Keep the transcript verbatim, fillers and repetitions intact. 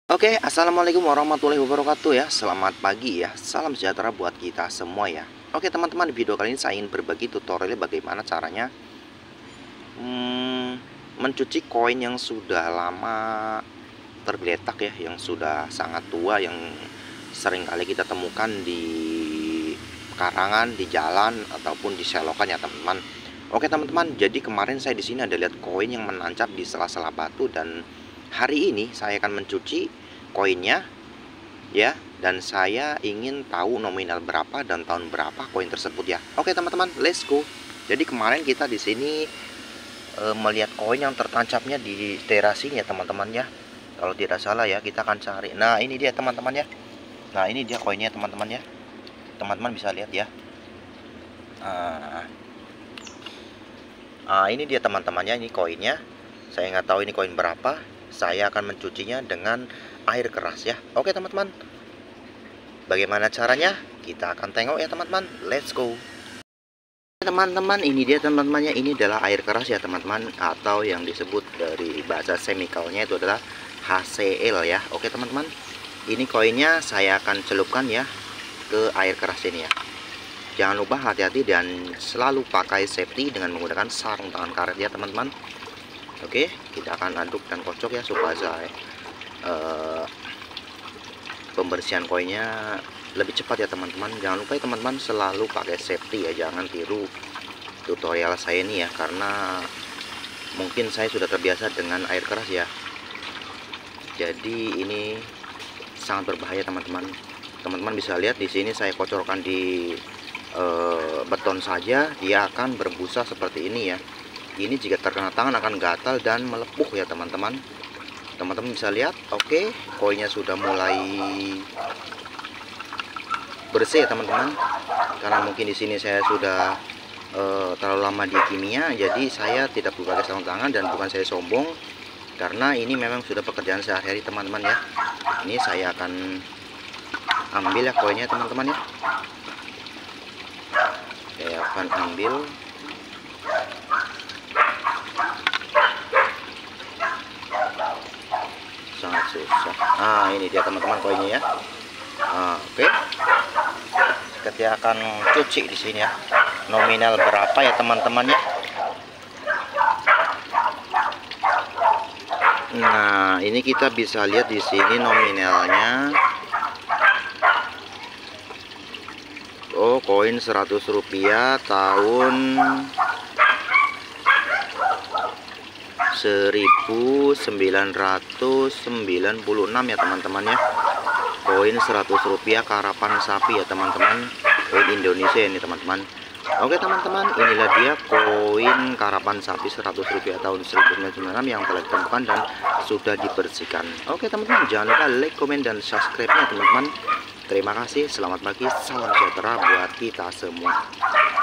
Oke, assalamualaikum warahmatullahi wabarakatuh ya. Selamat pagi ya. Salam sejahtera buat kita semua ya. Oke teman-teman, di video kali ini saya ingin berbagi tutorialnya bagaimana caranya hmm, mencuci koin yang sudah lama tergeletak ya, yang sudah sangat tua, yang sering kali kita temukan di karangan, di jalan ataupun di selokan ya teman-teman. Oke teman-teman, jadi kemarin saya di sini ada lihat koin yang menancap di sela-sela batu, dan hari ini saya akan mencuci koinnya ya, dan saya ingin tahu nominal berapa dan tahun berapa koin tersebut ya. Oke teman-teman, let's go. Jadi kemarin kita di sini e, melihat koin yang tertancapnya di teras ini ya teman-teman ya. Kalau tidak salah ya, kita akan cari. Nah ini dia teman-teman ya. Nah ini dia koinnya teman-teman ya. Teman-teman bisa lihat ya. Nah, nah ini dia teman-temannya, ini koinnya. Saya nggak tahu ini koin berapa. Saya akan mencucinya dengan air keras ya. Oke teman-teman, bagaimana caranya? Kita akan tengok ya teman-teman. Let's go. Teman-teman, ini dia teman-temannya. Ini adalah air keras ya teman-teman, atau yang disebut dari bahasa chemicalnya itu adalah H C L ya. Oke teman-teman, ini koinnya saya akan celupkan ya ke air keras ini ya. Jangan lupa hati-hati dan selalu pakai safety dengan menggunakan sarung tangan karet ya teman-teman. Oke, kita akan aduk dan kocok ya supaya uh, pembersihan koinnya lebih cepat ya teman-teman. Jangan lupa ya teman-teman, selalu pakai safety ya, jangan tiru tutorial saya ini ya, karena mungkin saya sudah terbiasa dengan air keras ya. Jadi ini sangat berbahaya teman-teman. Teman-teman bisa lihat di sini saya kocorkan di uh, beton saja, dia akan berbusa seperti ini ya. Ini jika terkena tangan akan gatal dan melepuh ya teman-teman. Teman-teman bisa lihat. Oke, koinnya sudah mulai bersih ya teman-teman. Karena mungkin di sini saya sudah uh, terlalu lama di kimia, jadi saya tidak perlu pakai sarung tangan, dan bukan saya sombong, karena ini memang sudah pekerjaan sehari-hari teman-teman ya. Ini saya akan ambil ya koinnya teman-teman ya. Saya akan ambil. Sangat susah. Nah ini dia teman-teman koinnya ya. Nah, oke, kita akan cuci di sini ya. Nominal berapa ya teman-teman ya. Nah ini kita bisa lihat di sini nominalnya. Oh, koin seratus rupiah tahun seribu sembilan ratus sembilan puluh enam ya teman-teman ya. Koin seratus rupiah karapan sapi ya teman-teman, koin Indonesia ini teman-teman. Oke teman-teman, inilah dia koin karapan sapi seratus rupiah tahun seribu sembilan ratus sembilan puluh enam yang telah ditemukan dan sudah dibersihkan. Oke teman-teman, jangan lupa like, komen, dan subscribe nya teman-teman. Terima kasih, selamat pagi, salam sejahtera buat kita semua.